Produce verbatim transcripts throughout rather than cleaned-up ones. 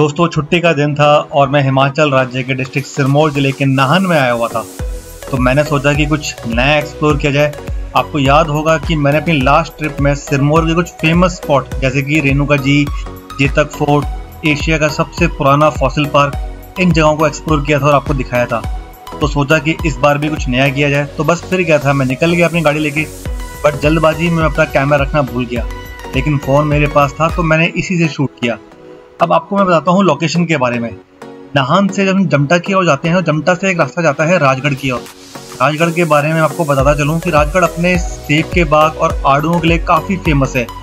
दोस्तों छुट्टी का दिन था और मैं हिमाचल राज्य के डिस्ट्रिक्ट सिरमौर जिले के नाहन में आया हुआ था। तो मैंने सोचा कि कुछ नया एक्सप्लोर किया जाए। आपको याद होगा कि मैंने अपनी लास्ट ट्रिप में सिरमौर के कुछ फेमस स्पॉट जैसे कि रेणुका जी, चेतक फोर्ट, एशिया का सबसे पुराना फॉसिल पार्क, इन जगहों को एक्सप्लोर किया था और आपको दिखाया था। तो सोचा कि इस बार भी कुछ नया किया जाए। तो बस फिर क्या था, मैं निकल गया अपनी गाड़ी लेके, बट जल्दबाजी में अपना कैमरा रखना भूल गया, लेकिन फ़ोन मेरे पास था तो मैंने इसी से शूट किया। अब आपको मैं बताता हूँ लोकेशन के बारे में। नाहन से जब हम जमटा की ओर जाते हैं, जमटा से एक रास्ता जाता है राजगढ़ की ओर। राजगढ़ के बारे में आपको बताता चलूँ कि राजगढ़ अपने सेब के बाग और आड़ुओं के लिए काफ़ी फेमस है।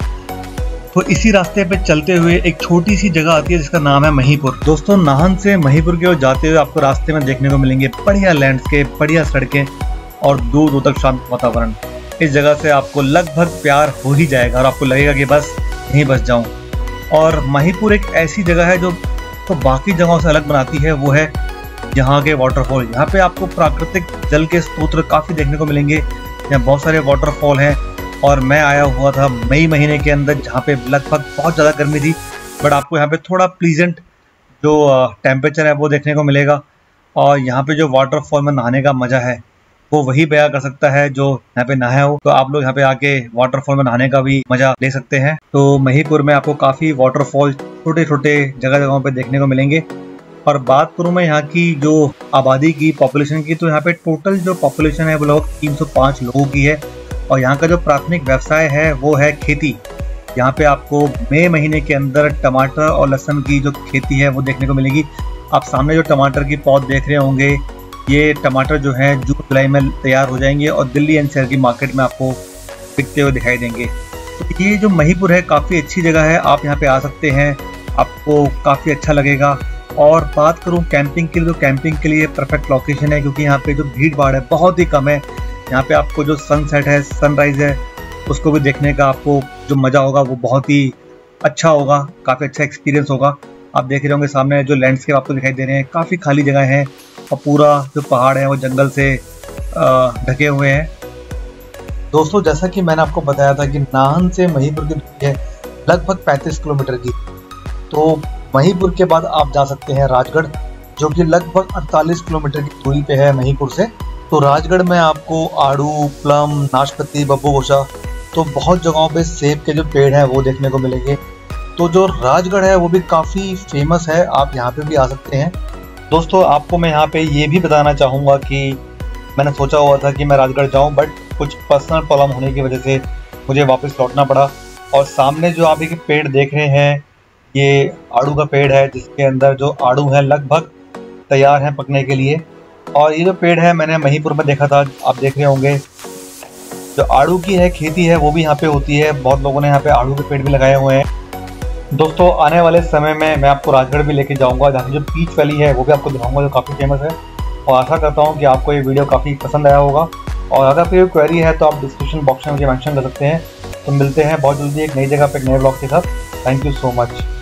तो इसी रास्ते पे चलते हुए एक छोटी सी जगह आती है जिसका नाम है महीपुर। दोस्तों नाहन से महीपुर की ओर जाते हुए आपको रास्ते में देखने को मिलेंगे बढ़िया लैंडस्केप, बढ़िया सड़कें और दूर दूर तक शांत वातावरण। इस जगह से आपको लगभग प्यार हो ही जाएगा और आपको लगेगा कि बस यहीं बस जाऊं। और महीपुर एक ऐसी जगह है जो तो बाकी जगहों से अलग बनाती है, वो है यहाँ के वाटरफॉल। यहाँ पे आपको प्राकृतिक जल के स्रोत काफ़ी देखने को मिलेंगे। यहाँ बहुत सारे वाटरफॉल हैं और मैं आया हुआ था मई महीने के अंदर, जहाँ पे लगभग बहुत ज़्यादा गर्मी थी, बट आपको यहाँ पे थोड़ा प्लीजेंट जो टेम्परेचर है वो देखने को मिलेगा। और यहाँ पे जो वाटरफॉल में नहाने का मज़ा है वो वही बयां कर सकता है जो यहाँ पे नहाया हो। तो आप लोग यहाँ पे आके वाटरफॉल में नहाने का भी मजा ले सकते हैं। तो महीपुर में आपको काफ़ी वाटरफॉल छोटे छोटे जगह जगहों पे देखने को मिलेंगे। और बात करूँ मैं यहाँ की जो आबादी की, पॉपुलेशन की, तो यहाँ पे टोटल जो पॉपुलेशन है वो लगभग तीन सौ पाँच लोगों की है। और यहाँ का जो प्राथमिक व्यवसाय है वो है खेती। यहाँ पे आपको मई महीने के अंदर टमाटर और लहसुन की जो खेती है वो देखने को मिलेगी। आप सामने जो टमाटर की पौध देख रहे होंगे, ये टमाटर जो हैं जून जुलाई में तैयार हो जाएंगे और दिल्ली एनसीआर की मार्केट में आपको बिकते हुए दिखाई देंगे। तो ये जो महीपुर है काफ़ी अच्छी जगह है, आप यहाँ पे आ सकते हैं, आपको काफ़ी अच्छा लगेगा। और बात करूँ कैंपिंग के लिए, तो कैंपिंग के लिए परफेक्ट लोकेशन है, क्योंकि यहाँ पे जो भीड़ भाड़ है बहुत ही कम है। यहाँ पे आपको जो सनसेट है, सनराइज़ है, उसको भी देखने का आपको जो मज़ा होगा वो बहुत ही अच्छा होगा, काफ़ी अच्छा एक्सपीरियंस होगा। आप देख रहे होंगे सामने जो लैंडस्केप आपको दिखाई दे रहे हैं, काफ़ी खाली जगह है और पूरा जो पहाड़ है वो जंगल से ढके हुए हैं। दोस्तों जैसा कि मैंने आपको बताया था कि नाहन से महीपुर की दूरी है लगभग पैंतीस किलोमीटर की। तो महीपुर के बाद आप जा सकते हैं राजगढ़, जो कि लगभग अड़तालीस किलोमीटर की दूरी पे है महीपुर से। तो राजगढ़ में आपको आड़ू, प्लम, नाशपाती, बब्बू गोशा, तो बहुत जगहों पे सेब के जो पेड़ हैं वो देखने को मिलेंगे। तो जो राजगढ़ है वो भी काफ़ी फेमस है, आप यहाँ पे भी आ सकते हैं। दोस्तों आपको मैं यहाँ पे ये भी बताना चाहूँगा कि मैंने सोचा हुआ था कि मैं राजगढ़ जाऊँ, बट कुछ पर्सनल प्रॉब्लम होने की वजह से मुझे वापस लौटना पड़ा। और सामने जो आप एक पेड़ देख रहे हैं, ये आड़ू का पेड़ है, जिसके अंदर जो आड़ू है लगभग तैयार हैं पकने के लिए। और ये जो पेड़ है मैंने महीपुर में देखा था, आप देख रहे होंगे जो आड़ू की है खेती है वो भी यहाँ पे होती है। बहुत लोगों ने यहाँ पे आड़ू के पेड़ भी लगाए हुए हैं। दोस्तों आने वाले समय में मैं आपको राजगढ़ भी लेके जाऊंगा, जहाँ की जो पीच वैली है वो भी आपको दिखाऊंगा, जो काफ़ी फेमस है। और आशा करता हूँ कि आपको ये वीडियो काफ़ी पसंद आया होगा। और अगर कोई क्वेरी है तो आप डिस्क्रिप्शन बॉक्स में मुझे मेंशन कर सकते हैं। तो मिलते हैं बहुत जल्दी एक नई जगह पर एक नए ब्लॉग के साथ। Thank you so much.